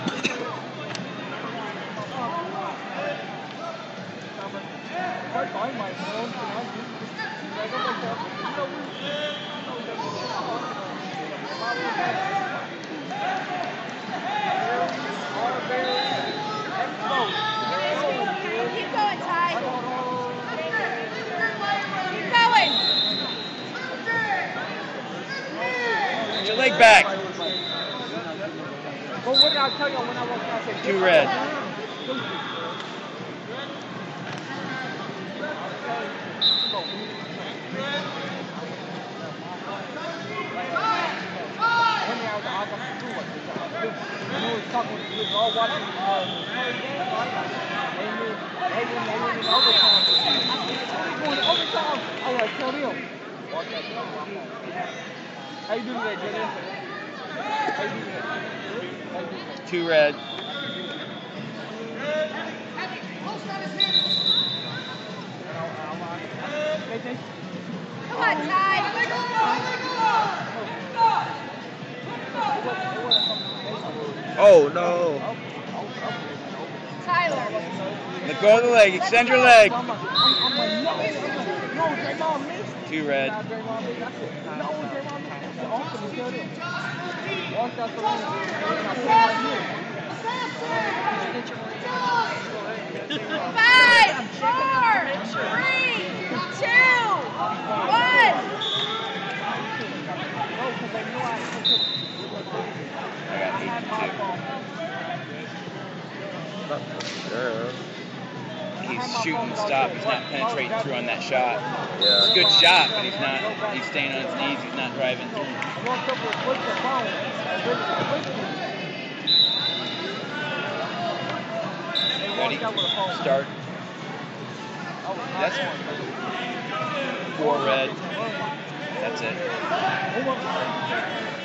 Keep going, Ty. Keep going. Get your leg back. But what did I tell you when I walked out? I said, 2 red. How you doing today, Jenny? How you doing today? 2 red. Come on, Ty. Oh no. Tyler. Let go of the leg. Extend your leg. 2 red. Five, 4, 3, 2, 1. He's shooting stop. He's not penetrating through on that shot. Yeah. It's a good shot, but he's not. He's staying on his knees. He's not driving through. Ready? Start. That's 4 red. That's it.